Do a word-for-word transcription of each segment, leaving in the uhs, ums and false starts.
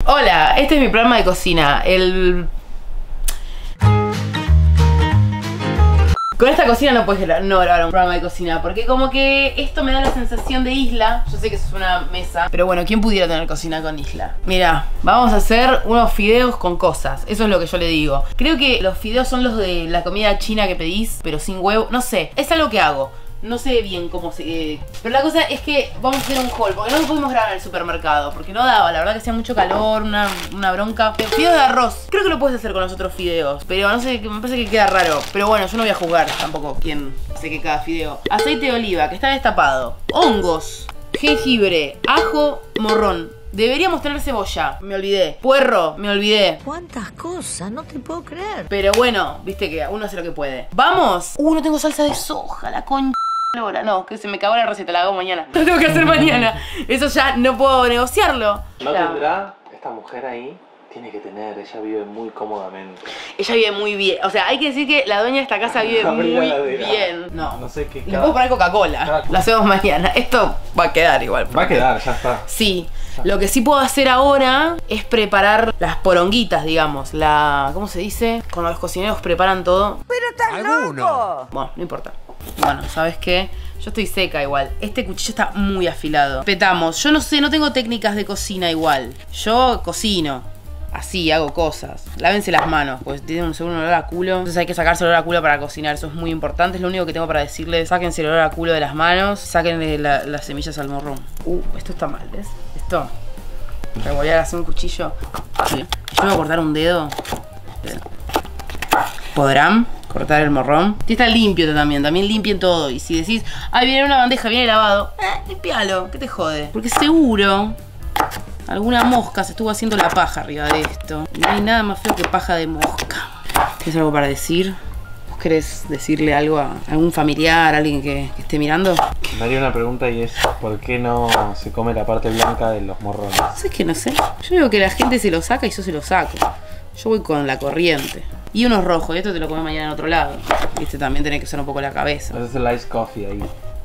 Hola, este es mi programa de cocina. El... Con esta cocina no puedes no grabar un programa de cocina, porque como que esto me da la sensación de isla. Yo sé que eso es una mesa, pero bueno, ¿quién pudiera tener cocina con isla? Mira, vamos a hacer unos fideos con cosas. Eso es lo que yo le digo. Creo que los fideos son los de la comida china que pedís, pero sin huevo. No sé, es algo que hago. No sé bien cómo se... Eh, pero la cosa es que vamos a hacer un haul, porque no lo pudimos grabar en el supermercado, porque no daba, la verdad que hacía mucho calor, una, una bronca. Pero fideos de arroz, creo que lo puedes hacer con los otros fideos, pero no sé, me parece que queda raro. Pero bueno, yo no voy a juzgar tampoco quién hace que cada fideo. Aceite de oliva, que está destapado. Hongos, jengibre, ajo, morrón. Deberíamos tener cebolla, me olvidé. Puerro, me olvidé. ¿Cuántas cosas? No te puedo creer. Pero bueno, viste que uno hace lo que puede. ¡Vamos! Uh, no tengo salsa de soja, la concha. Ahora no, que se me cagó la receta, la hago mañana. Lo tengo que hacer mañana. Eso ya no puedo negociarlo. No tendrá esta mujer ahí. Tiene que tener, ella vive muy cómodamente. Ella vive muy bien. O sea, hay que decir que la dueña de esta casa vive muy bien. No, no sé qué. Le puedo poner Coca-Cola. Lo hacemos mañana. Esto va a quedar igual. Va a quedar, ya está. Sí. Lo que sí puedo hacer ahora es preparar las poronguitas, digamos. La... ¿Cómo se dice? Cuando los cocineros preparan todo. ¡Pero estás loco! Bueno, no importa. Bueno, ¿sabes qué? Yo estoy seca igual. Este cuchillo está muy afilado. Petamos. Yo no sé, no tengo técnicas de cocina igual. Yo cocino. Así, hago cosas. Lávense las manos, pues tienen un segundo olor a culo. Entonces hay que sacarse el olor a culo para cocinar. Eso es muy importante. Es lo único que tengo para decirles. Sáquense el olor a culo de las manos. Sáquenle la, las semillas al morrón. Uh, esto está mal, ¿ves? Esto. Revolear así un cuchillo. Bien. Yo voy a cortar un dedo. Bien. ¿Podrán cortar el morrón? Sí, está limpio también. También limpien todo. Y si decís, ay, viene una bandeja, viene lavado. Eh, limpialo. ¿Qué te jode? Porque seguro alguna mosca se estuvo haciendo la paja arriba de esto. No hay nada más feo que paja de mosca. ¿Tienes algo para decir? ¿Vos querés decirle algo a algún familiar, a alguien que, que esté mirando? Me haría una pregunta y es ¿por qué no se come la parte blanca de los morrones? ¿Sabes que no sé? Yo digo que la gente se lo saca y yo se lo saco. Yo voy con la corriente. Y unos rojos, y esto te lo comes mañana en otro lado. Viste, también tenés que usar un poco la cabeza. Haces el ice coffee ahí.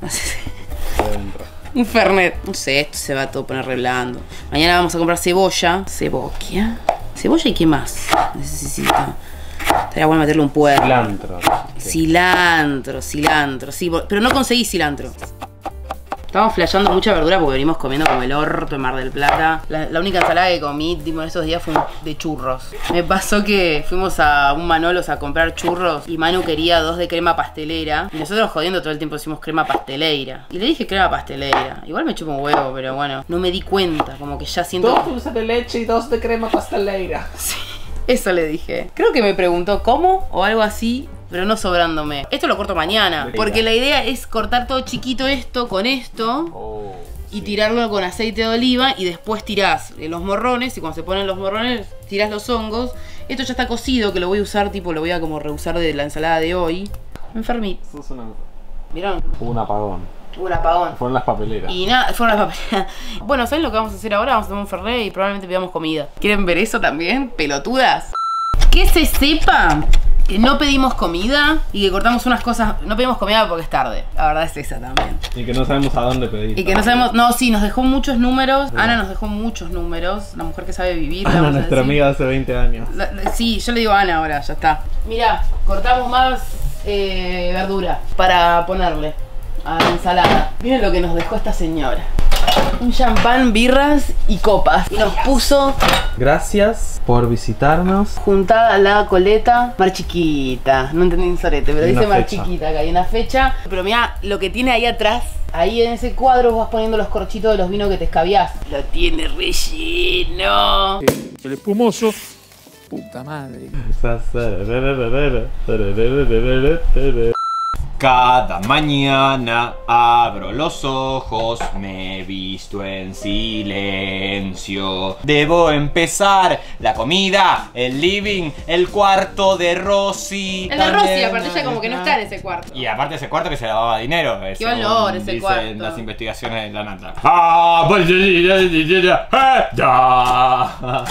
Adentro. Un fernet. No sé, esto se va a todo poner re blando. Mañana vamos a comprar cebolla. Cebolla. Cebolla y qué más necesita. Estaría bueno meterle un puerro. Cilantro. Cilantro, cilantro. Sí, pero no conseguí cilantro. Estamos flasheando mucha verdura porque venimos comiendo como el orto en Mar del Plata. La, la única ensalada que comí tipo, en estos días fue de churros. Me pasó que fuimos a un Manolos a comprar churros y Manu quería dos de crema pastelera. Y nosotros jodiendo todo el tiempo decimos crema pastelera. Y le dije crema pastelera. Igual me chupo un huevo, pero bueno, no me di cuenta. Como que ya siento... Dos dulces de leche y dos de crema pastelera. Sí, eso le dije. Creo que me preguntó cómo o algo así, pero no sobrándome. Esto lo corto mañana, porque la idea es cortar todo chiquito esto con esto oh, y sí. tirarlo con aceite de oliva y después tirás los morrones y cuando se ponen los morrones tirás los hongos. Esto ya está cocido, que lo voy a usar, tipo lo voy a como reusar de la ensalada de hoy. Me enfermí. Sos una... ¿Vieron? Hubo un apagón. Hubo un apagón. Fueron las papeleras. Y nada, fueron las papeleras. Bueno, ¿saben lo que vamos a hacer ahora? Vamos a tomar un fernet y probablemente pidamos comida. ¿Quieren ver eso también? Pelotudas. Que se sepa que no pedimos comida y que cortamos unas cosas. No pedimos comida porque es tarde. La verdad es esa también. Y que no sabemos a dónde pedir. Y que no sabemos. No, sí, nos dejó muchos números. Sí. Ana nos dejó muchos números. La mujer que sabe vivir. Ana, nuestra amiga de hace veinte años. La, la, sí, yo le digo a Ana ahora, ya está. Mirá, cortamos más eh, verdura para ponerle a la ensalada. Miren lo que nos dejó esta señora. Un champán, birras y copas. Y nos puso... Gracias por visitarnos. Juntada la coleta. Mar chiquita. No entendí un sorete, pero dice mar chiquita. Acá hay una fecha. Pero mira lo que tiene ahí atrás. Ahí en ese cuadro vos vas poniendo los corchitos de los vinos que te escabiás. Lo tiene relleno. El espumoso. Puta madre. Cada mañana abro los ojos, me he visto en silencio. Debo empezar la comida, el living, el cuarto de Rosy. El de Rosy, aparte ella como que no está en ese cuarto. Y aparte ese cuarto que se lavaba dinero. Qué valor ese cuarto. Dicen las investigaciones de la nata.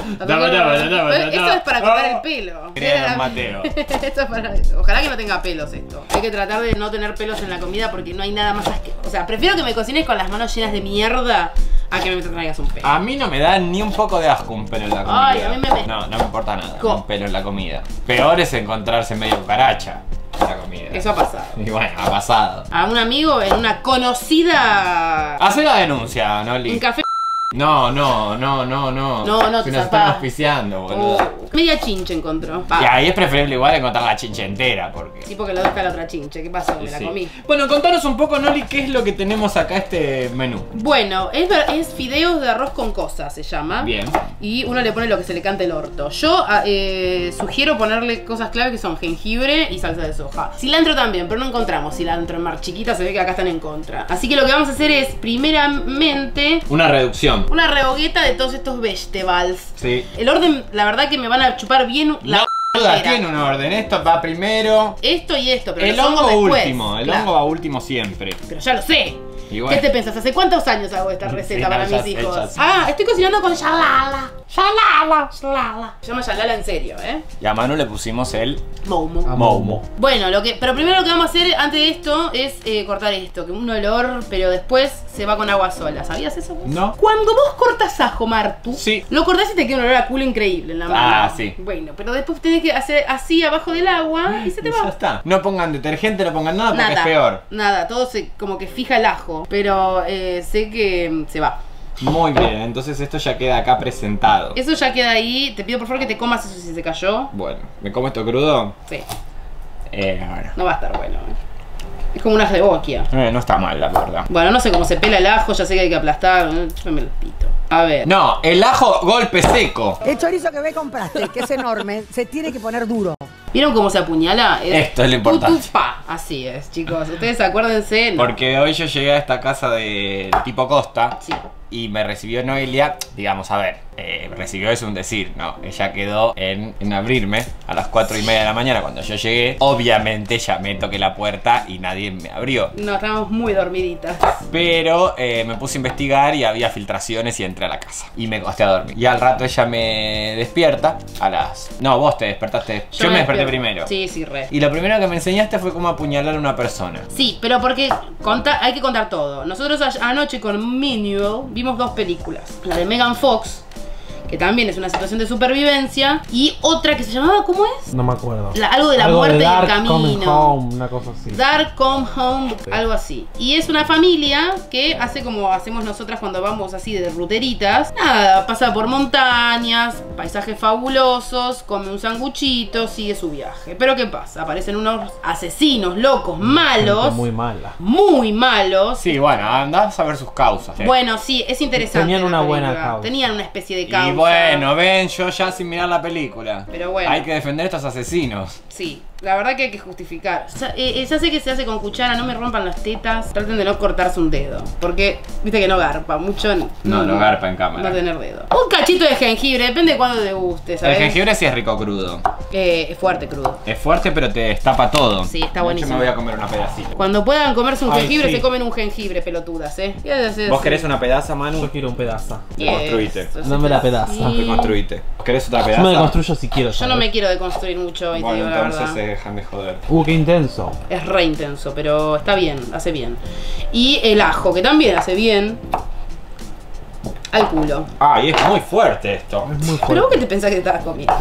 Toma, toma, toma, Esto toma. es para cortar Oh. el pelo. Crean Era- Mateo. Esto es para eso. Ojalá que no tenga pelos esto. Hay que tratar de no tener pelos en la comida porque no hay nada más asqueroso. O sea, prefiero que me cocines con las manos llenas de mierda a que me traigas un pelo. A mí no me da ni un poco de asco un pelo en la comida. Ay, a mí me- me- No, no me importa nada. ¿Cómo? Un pelo en la comida. Peor es encontrarse medio cucaracha en la comida. Eso ha pasado. Y bueno, ha pasado. A un amigo en una conocida... Hacé la denuncia, Noli. En café... No, no, no, no, no. No, no, Si te nos zafás. están auspiciando, boludo. Oh, media chinche encontró. Va. Y ahí es preferible igual encontrar la chinche entera, porque... Sí, porque lo deja la otra chinche. ¿Qué pasó? Me la Sí. comí. Bueno, contanos un poco, Noli, qué es lo que tenemos acá este menú. Bueno, es, ver- es fideos de arroz con cosas, se llama. Bien. Y uno le pone lo que se le cante el orto. Yo ah, eh, sugiero ponerle cosas clave que son jengibre y salsa de soja. Cilantro también, pero no encontramos cilantro en Mar Chiquita, se ve que acá están en contra. Así que lo que vamos a hacer es, primeramente, Una reducción. una rehogueta de todos estos vegetables. Sí. El orden, la verdad que me van a chupar bien la No, duda, entera. tiene un orden. Esto va primero. Esto y esto, pero El los hongos hongo después. último. El Claro. hongo va último siempre. Pero ya lo sé. Y bueno. ¿Qué te pensás? ¿Hace cuántos años hago esta receta Sí, para no, ya mis sé, hijos? ya sé. Ah, estoy cocinando con shalala. Shalala, shalala. Se llama shalala en serio, ¿eh? Y a Manu le pusimos el Momo. Momo. Bueno, lo que, pero primero lo que vamos a hacer antes de esto es eh, cortar esto, que un olor, pero después se va con agua sola. ¿Sabías eso vos? No. Cuando vos cortas ajo, Martu, Sí. lo cortás y te queda un olor a culo increíble en la mano. Ah, sí. Bueno, pero después tenés que hacer así abajo del agua y se te Y va. ya está. No pongan detergente, no pongan nada porque Nada, es peor. nada, todo se como que fija el ajo, pero eh, sé que mm, se va. Muy bien, entonces esto ya queda acá presentado. Eso ya queda ahí. Te pido por favor que te comas eso si se cayó. Bueno, ¿me como esto crudo? Sí, Eh, bueno. no va a estar bueno. eh. Es como una jleboquia. Eh, no está mal, la verdad. Bueno, no sé cómo se pela el ajo, ya sé que hay que aplastar. Yo me lo pito. A ver. No, el ajo golpe seco. El chorizo que me compraste, que es enorme, se tiene que poner duro. ¿Vieron cómo se apuñala? Esto es lo importante. tu, tu, pa. Así es, chicos. Ustedes acuérdense. No. Porque hoy yo llegué a esta casa de tipo Costa Sí. y me recibió Noelia, digamos, a ver, eh, recibió es un decir, ¿no? Ella quedó en, en abrirme a las cuatro y media de la mañana cuando yo llegué. Obviamente llamé, toqué la puerta y nadie me abrió. No, estábamos muy dormiditas. Pero eh, me puse a investigar y había filtraciones y entré a la casa. Y me acosté a dormir. Y al rato ella me despierta a las... No, vos te despertaste. Yo, me desperté despierto. primero. Sí, sí, re. Y lo primero que me enseñaste fue cómo apuñalar a una persona. Sí, pero porque conta- hay que contar todo. Nosotros a- anoche con Minuel vimos dos películas. La de Megan Fox, que también es una situación de supervivencia, y otra que se llamaba, ¿cómo es? No me acuerdo. La- algo de la Algo muerte de Dark del Coming camino. Home, una cosa así. Dark Come Home, algo así. Y es una familia que hace como hacemos nosotras cuando vamos así de ruteritas. Nada, pasa por montañas, paisajes fabulosos, come un sanguchito, sigue su viaje. Pero ¿qué pasa? Aparecen unos asesinos locos, malos, Gente muy mala. muy malos. Sí, bueno, andás a ver sus causas. Bueno, sí, es interesante. Tenían la una buena película. causa. Tenían una especie de causa. Y bueno, ven, yo ya sin mirar la película. Pero bueno. Hay que defender a estos asesinos. Sí, la verdad que hay que justificar. Ya, eh, ya sé que se hace con cuchara, no me rompan las tetas. Traten de no cortarse un dedo. Porque, viste que no garpa, mucho. No, no garpa en cámara. No tener dedo. Un cachito de jengibre, depende de cuándo te guste, ¿sabes? El jengibre sí es rico crudo. Eh, es fuerte, crudo. Es fuerte, pero te destapa todo. Sí, está De buenísimo. hecho, me voy a comer una pedacita. Cuando puedan comerse un Ay, jengibre, sí. se comen un jengibre, pelotudas, ¿eh? ¿Qué haces? ¿Vos querés una pedaza, Manu? Yo quiero un pedazo. Te construiste. Dame la pedaza. Sí. Te construiste. ¿Querés otra Yo pedaza? me deconstruyo si quiero. Yo no ¿sabes? me quiero deconstruir mucho hoy, te Bueno, digo la entonces verdad. se dejan de joder. Uh, qué intenso. Es re intenso, pero está bien, hace bien. Y el ajo, que también hace bien. Al culo. Ay, es muy fuerte esto. Es muy ¿Pero vos fuerte. qué te pensás que te estabas comiendo?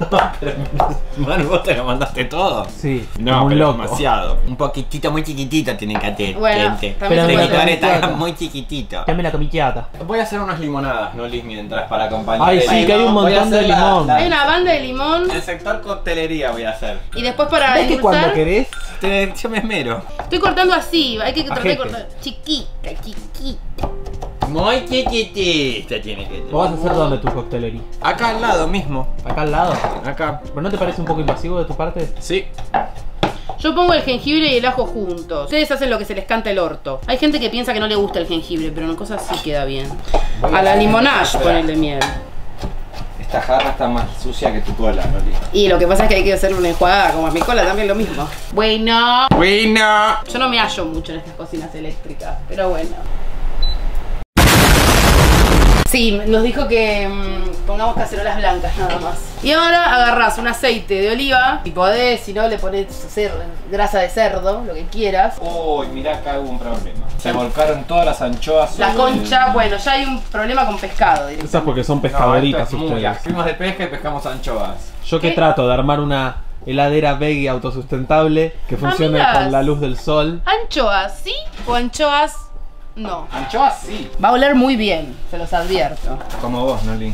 Manu, vos te lo mandaste todo. Sí, No, como un pero loco. demasiado. Un poquitito, muy chiquitito tiene que tener. Bueno, gente. también se Tiene puede que tener hacer. está muy chiquitito. Dame la comiquiata. Voy a hacer unas limonadas, no Liz, mientras para acompañar. Ay, el sí, vino. que hay un Voy a montón de hacer la- limón. la- Hay una banda de limón El sector coctelería voy a hacer. y después para ¿Ves que cuando endulzar, querés? Te- yo me esmero. estoy cortando así, hay que tratar de Ajete. cortar chiquita, chiquita. Muy chiquitita tiene que ¿O vas a hacer dónde tu coctelería? Acá al lado mismo. ¿Acá al lado? Acá. ¿Pero no te parece un poco invasivo de tu parte? Sí. Yo pongo el jengibre y el ajo juntos. Ustedes hacen lo que se les canta el orto. Hay gente que piensa que no le gusta el jengibre, pero en cosas sí queda bien. A la limonage ponele miel. Esta jarra está más sucia que tu cola, Noli. Y lo que pasa es que hay que hacerle una enjuagada, como a mi cola también lo mismo. Bueno. Bueno. Yo no me hallo mucho en estas cocinas eléctricas, pero bueno. Sí, nos dijo que, mm, Pongamos cacerolas blancas nada más. Y ahora agarrás un aceite de oliva. Si podés, si no le pones hacer grasa de cerdo, lo que quieras. Uy, mirá, acá hubo un problema. Se volcaron todas las anchoas. La sobre concha, el- bueno, ya hay un problema con pescado. Esas porque son No, pescadoritas esto es muy ustedes. asco. Fuimos de pesca y pescamos anchoas. Yo que ¿Qué? trato de armar una heladera veggie autosustentable que funcione Amigas. con la luz del sol. ¿Anchoas sí o anchoas no? Anchoas sí. Va a oler muy bien, se los advierto. Como vos, Noli.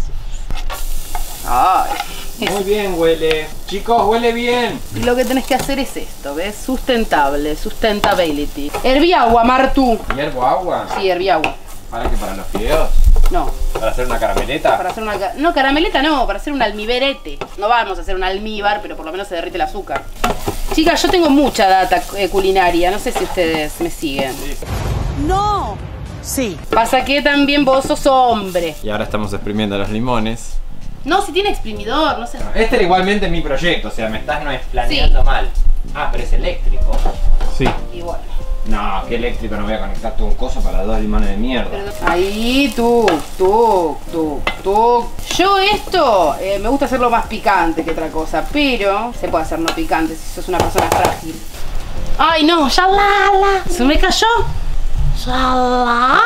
Ay. Muy bien huele. Chicos, huele bien. Y lo que tenés que hacer es esto, ¿ves? Sustentable, sustentability. Herví agua, Martu. ¿Hiervo agua? Sí, herví agua. ¿Para qué? ¿Para los fideos? No, ¿Para hacer una carameleta? para hacer una... ca- No, carameleta no, para hacer un almiberete. No vamos a hacer un almíbar, pero por lo menos se derrite el azúcar. Chicas, yo tengo mucha data eh, culinaria, no sé si ustedes me siguen. ¡No! Sí. Pasa que también vos sos hombre. Y ahora estamos exprimiendo los limones. No, si tiene exprimidor, no sé. Este era igualmente mi proyecto, o sea, me estás no es planeando Sí. mal. Ah, pero es eléctrico. Sí. Y bueno. No, qué eléctrico, no voy a conectar todo un coso para dos limones de mierda. Pero- Ahí, tú, tú, tú, tú. Yo esto eh, me gusta hacerlo más picante que otra cosa, pero se puede hacer no picante si sos una persona frágil. Ay, no, ya la, la. ¿Se me cayó? Ya la,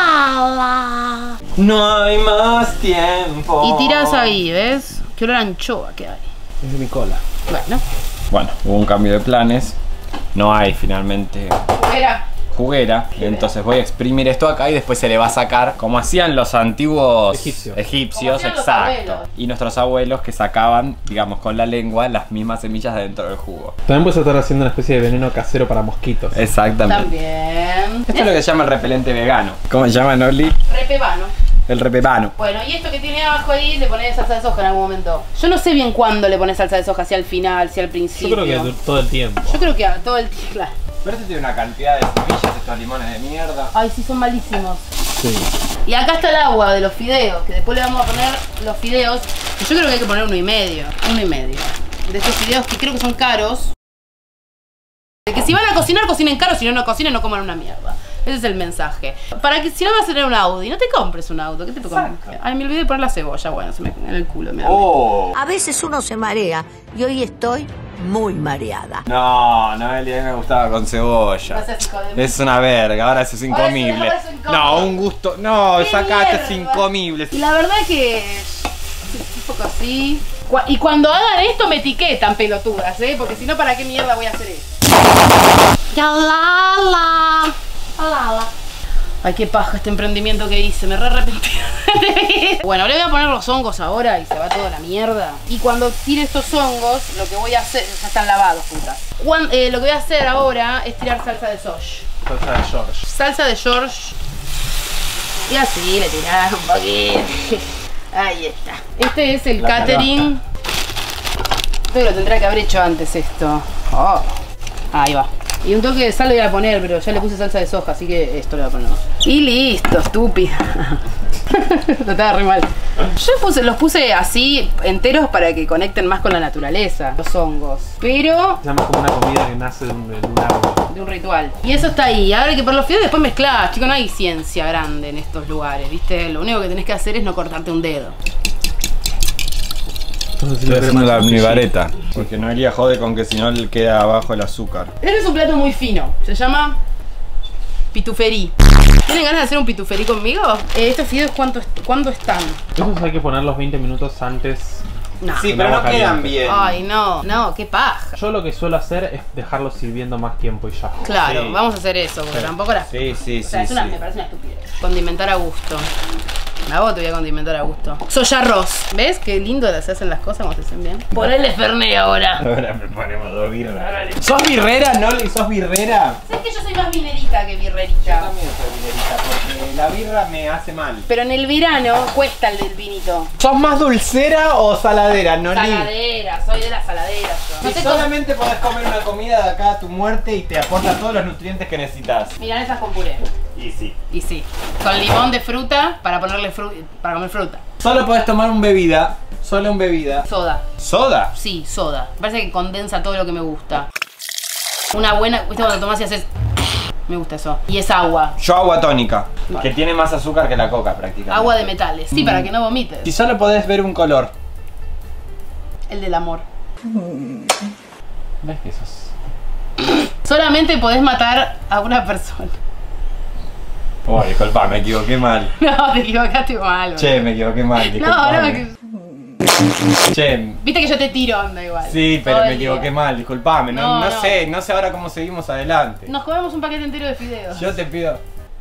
la. No hay más tiempo. Y tirás ahí, ¿ves? Qué olor a anchoa que hay. Es de mi cola. Bueno. Bueno, hubo un cambio de planes. No hay finalmente Era. juguera. Entonces voy a exprimir esto acá y después se le va a sacar como hacían los antiguos Egipcios. egipcios, Como hacían los exacto. abuelos. Y nuestros abuelos que sacaban, digamos, con la lengua las mismas semillas de dentro del jugo. También puedes estar haciendo una especie de veneno casero para mosquitos. Exactamente. También. Esto es lo que se llama el repelente vegano. ¿Cómo se llama, Noli? Repebano. El repebano. Bueno, y esto que tiene abajo ahí le pones salsa de soja en algún momento. Yo no sé bien cuándo le pones salsa de soja, si al final, si al Yo principio. creo que todo el tiempo. Yo creo que a todo el tiempo. Claro. Pero este tiene una cantidad de semillas, estos limones de mierda. Ay, sí, son malísimos. Sí. Y acá está el agua de los fideos, que después le vamos a poner los fideos. Que yo creo que hay que poner uno y medio. Uno y medio. De estos fideos que creo que son caros. De que si van a cocinar, cocinen caros, si no, no cocinen, no coman una mierda. Ese es el mensaje. Para que si no vas a tener un Audi, no te compres un auto. ¿Qué te compras? Ay, me olvidé de poner la cebolla. Bueno, se me en el culo. Me Oh. A veces uno se marea y hoy estoy muy mareada. No, no, Eli, a mí me gustaba con cebolla. No seas hijo de- Es una verga, ahora eso es incomible. ahora es incómodo. No, un gusto. No, ¡Qué sacaste, es mierda! incomible. Y la verdad que un poco así. Cu- Y cuando hagan esto me etiquetan, pelotudas, ¿eh? Porque si no, ¿para qué mierda voy a hacer esto? Ya la la. La la. Ay, qué paja este emprendimiento que hice, me re arrepentí. Bueno, le voy a poner los hongos ahora y se va toda la mierda. Y cuando tire estos hongos, lo que voy a hacer, ya están lavados, putas. Cuan- eh, lo que voy a hacer ahora es tirar salsa de soja. Salsa de George. Salsa de George. Y así le tirás un poquito. Ahí está. Este es el La catering. Esto lo tendría que haber hecho antes esto. Oh. Ahí va. Y un toque de sal le voy a poner, pero ya le puse salsa de soja, así que esto le voy a poner. Y listo, estúpida. Lo estaba re mal. Yo puse, los puse así enteros para que conecten más con la naturaleza, los hongos. Pero Se llama como una comida que nace de un, de un árbol. de un ritual. Y eso está ahí. Ahora hay que poner los fideos y después mezclar. Chicos, no hay ciencia grande en estos lugares, ¿viste? Lo único que tenés que hacer es no cortarte un dedo. Entonces, Estoy haciendo la mi vareta. vareta. Porque Noelia jode con que si no le queda abajo el azúcar. Este es un plato muy fino. Se llama pituferí. ¿Tienen ganas de hacer un pituferí conmigo? Eh, ¿Estos fideos cuánto est- cuándo están? Esos hay que ponerlos veinte minutos antes. No. Sí, Con pero no agua quedan caliente. bien. Ay, no. No, qué paja. Yo lo que suelo hacer es dejarlos sirviendo más tiempo y ya. Claro, Sí. vamos a hacer eso, porque Sí. tampoco la... Sí, sí, O sea, sí, es una, sí. me parece una estupidez. Condimentar a gusto. A vos te voy a condimentar a gusto. Soya arroz. ¿Ves qué lindo se hacen las cosas cuando se hacen bien? Ponele Fernet ahora. Ahora me ponemos dos birras. ¿Sos birrera, Noli? ¿Sos birrera? ¿Sabes que yo soy más vinerita que Yo birrerita? también soy birrerita porque la birra me hace mal. Pero en el verano cuesta el del vinito. ¿Sos más dulcera o saladera, Noli? Saladera, soy de la saladera yo. No Si sé cómo- solamente podés comer una comida de acá a tu muerte y te aporta todos los nutrientes que necesitas. Milanesas con puré. Y sí. Y sí. Con limón de fruta para ponerle fru para comer fruta. Solo podés tomar un bebida. Solo un bebida. Soda. ¿Soda? Sí, soda. Me parece que condensa todo lo que me gusta. Una buena. ¿Viste cuando tomás y haces? Me gusta eso. Y es agua. Yo agua tónica, Bueno. que tiene más azúcar que la coca prácticamente. Agua de metales. Sí, para que no vomites. Y solo podés ver un color. El del amor. ¿Ves que sos? Solamente podés matar a una persona. Oh, disculpa, me equivoqué mal. No, te equivocaste mal. boludo. Che, me equivoqué mal, No, disculpame. no, que... Che, Viste que yo te tiro onda igual. sí, pero Todo me el día. equivoqué mal, disculpame. No, No, no, no. sé, no sé ahora cómo seguimos adelante. Nos comemos un paquete entero de fideos. Yo te pido.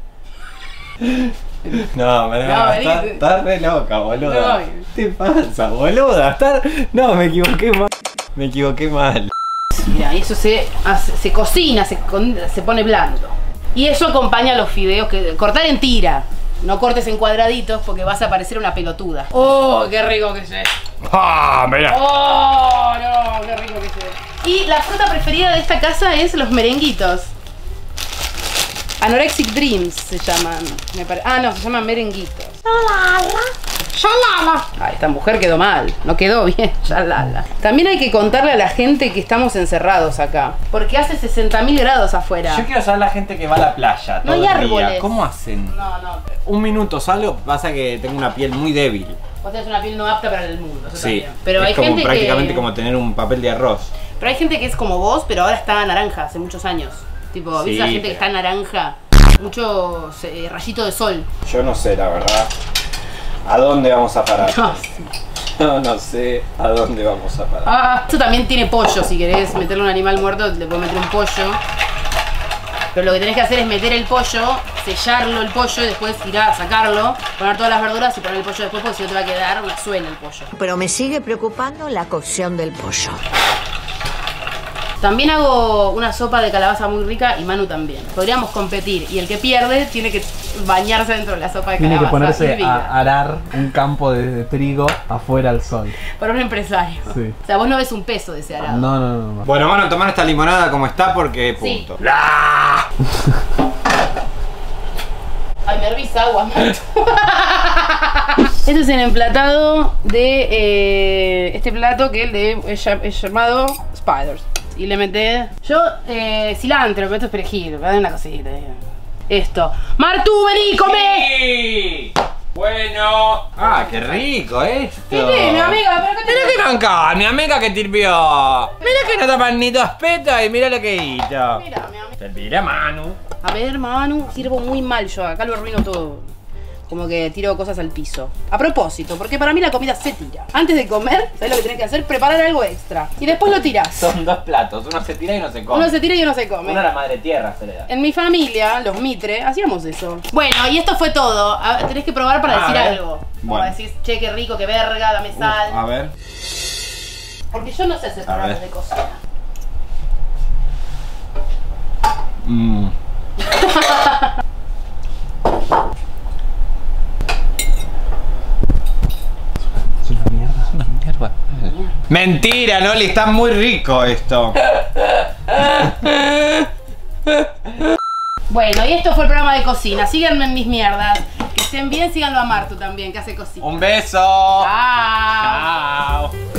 No, me No, estás vení. estás re loca, boluda. No. ¿Qué te pasa, boluda? Estás... No, me equivoqué mal. Me equivoqué mal. Mira, y eso se, hace- se cocina, se, con- se pone blando. Y eso acompaña a los fideos que cortar en tira. No cortes en cuadraditos porque vas a parecer una pelotuda. ¡Oh, qué rico que es! ¡Ah, mirá! ¡Oh, no! ¡Qué rico que es! Y la fruta preferida de esta casa es los merenguitos. Anorexic Dreams se llaman. me pare- Ah, no, se llaman merenguitos. ¡Shalala! Ah, esta mujer quedó mal. No quedó bien. Shalala. También hay que contarle a la gente que estamos encerrados acá. Porque hace sesenta mil grados afuera. Yo quiero saber la gente que va a la playa No todo hay el día. árboles. ¿Cómo hacen? No, no. Un minuto salgo, pasa que tengo una piel muy débil. Vos tenés una piel no apta para el mundo. Eso Sí, también. Pero es hay como gente prácticamente que... como tener un papel de arroz. Pero hay gente que es como vos, pero ahora está naranja hace muchos años. Tipo, Sí, ¿viste la gente que pero- está naranja? Mucho eh, rayito de sol. Yo no sé, la verdad. ¿A dónde vamos a parar? No. No, no sé a dónde vamos a parar. Ah, esto también tiene pollo. Si querés meterle un animal muerto, le puedes meter un pollo. Pero lo que tenés que hacer es meter el pollo, sellarlo el pollo y después ir a sacarlo, poner todas las verduras y poner el pollo después porque si no te va a quedar una suela el pollo. Pero me sigue preocupando la cocción del pollo. También hago una sopa de calabaza muy rica y Manu también. Podríamos competir y el que pierde tiene que bañarse dentro de la sopa de Tiene que calabaza. ponerse hervida. a arar un campo de, de trigo afuera al sol. Para un empresario. Sí. O sea, vos no ves un peso de ese arado. No, no, no, no. Bueno, van a tomar esta limonada como está porque Sí. punto. ¡Ah! Ay, me hervís agua, Manu. Este es el emplatado de eh, este plato que el de, es, llam- es llamado Spiders. Y le meté yo eh, cilantro, meto perejil, me da una cosita. eh. Esto. Martu, vení, come. Sí. Bueno. Ah, qué rico esto. Sí, mi amiga, pero que te- Mira que manca, mi amiga que tirpió. Mira que no tapan ni dos petas y mira lo que hizo. Mira, mi amiga. Te pide Manu. A ver, Manu, sirvo muy mal yo, acá lo arruino todo. Como que tiro cosas al piso. A propósito, porque para mí la comida se tira. Antes de comer, ¿sabes lo que tenés que hacer? Preparar algo extra. Y después lo tirás. Son dos platos, uno se tira y uno se come. Uno se tira y uno se come. Uno a la madre tierra se le da. En mi familia, los Mitre, hacíamos eso. Bueno, y esto fue todo. A- tenés que probar para A decir ver. algo. Bueno. Para decir, che, qué rico, qué verga, dame sal. A ver. Porque yo no sé hacer A programas ver. de cocina. Mmm. Es una mierda. Es una mierda. Mentira, Noli, está muy rico esto. Bueno, y esto fue el programa de cocina. Síganme en mis mierdas. Que estén bien, síganlo a Martu también, que hace cocina. Un beso. Chao. Chao.